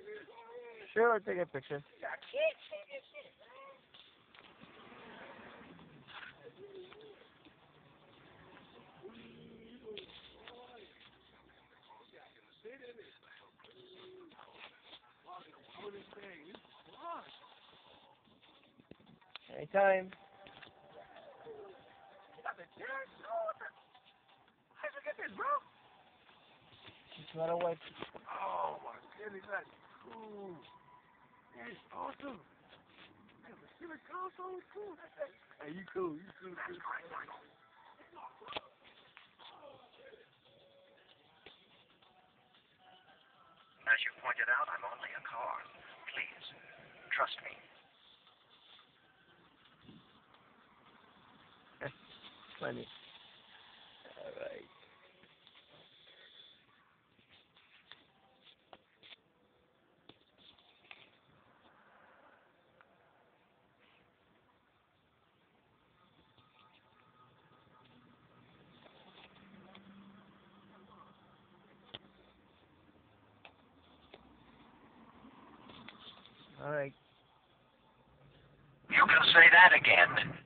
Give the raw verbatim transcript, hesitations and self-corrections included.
Sure, I'll take a picture. Anytime. How'd you get this, bro? It's not a white. Oh my goodness, that's cool. That's awesome. Man, the Steelers console is cool. Hey, you cool, you cool, cool. As you pointed out, I'm only a car. Please, trust me. Funny. Alright. Alright. You can say that again.